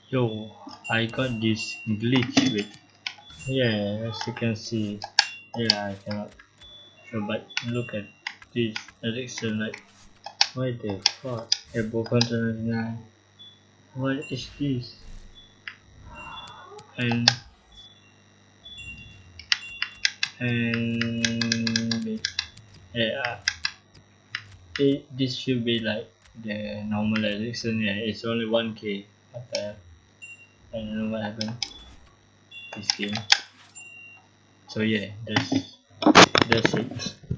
Yo, I got this glitch with, yeah, as you can see, yeah, I cannot show, but look at this Eriksen, like, what the fuck, Ebo controller 9, what is this? And yeah, this should be like the normal Eriksen. Yeah, it's only 1k. What the hell? I don't know what happened this game. So yeah, that's it.